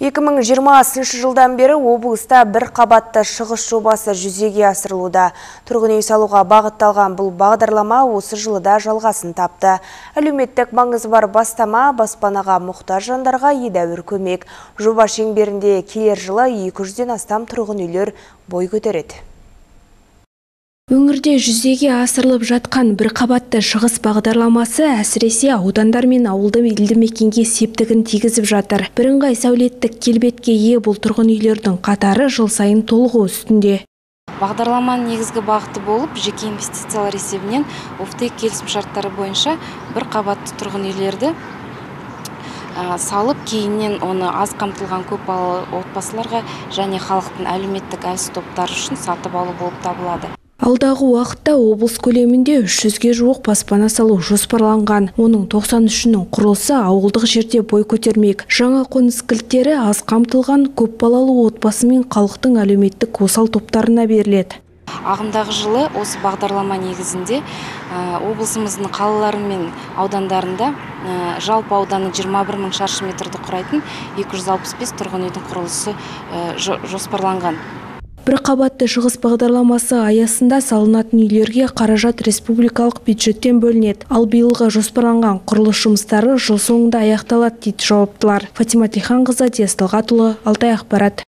2020 жылдан бері облыста бір қабатты шығыс жобасы жүзеге асырылуда. Тұрғын үй салуға бағытталған бұл бағдарлама осы жылы да жалғасын тапты. Әлеуметтік маңызы бар бастама баспанаға мұқтаж жандарға едәуір көмек. Жоба шеңберінде келер жылы 200-ден астам тұрғын үйлер бой көтереді. Өңірде жүзеге асырылып жатқан бір қабатты шығыс бағдарламасы әсіресе аудандар мен ауылды елді мекенге септігін тигізіп жатыр. Бірыңғай сәулеттік келбетке ие бұл тұрғын үйлердің қатары жыл сайын толығу үстінде. Бағдарламаның негізгі бағыты болып, жеке инвестициялар есебінен офтек келісімшарттары бойынша бір қабатты тұрғын үйлерді салып, кейіннен оны аз қамтылған көпбалалы отбасыларға және халықтың әлеуметтік әлсіз топтары үшін сатып алу болып табылады. Алдағы уақытта облыс көлемінде 300-ге жуық баспана салу жоспарланған. Оның 93-нің құрылысы ауылдық жерде бой көтермек. Жаңа қоныс кілттері аз қамтылған көпбалалы отбасы мен халықтың әлеуметтік осал топтарына беріледі. Ағымдағы жылы осы бағдарлама негізінде облысымыздың қалалары мен аудандарында жалпы ауданы 21 мың шаршы метрді құрайтын 265 тұрғын үйдің құрылысы жоспарланған. Бір қабатты шығыс бағдарламасы аясында салынатын үйлерге қаражат республикалық бюджеттен бөлінеді. Ал биылға жоспарланған құрылыс жұмыстары жыл соңында аяқталады дейді жауаптылар. Фатима Тиханқызы, Диас Талғатұлы, Алтай ақпарат.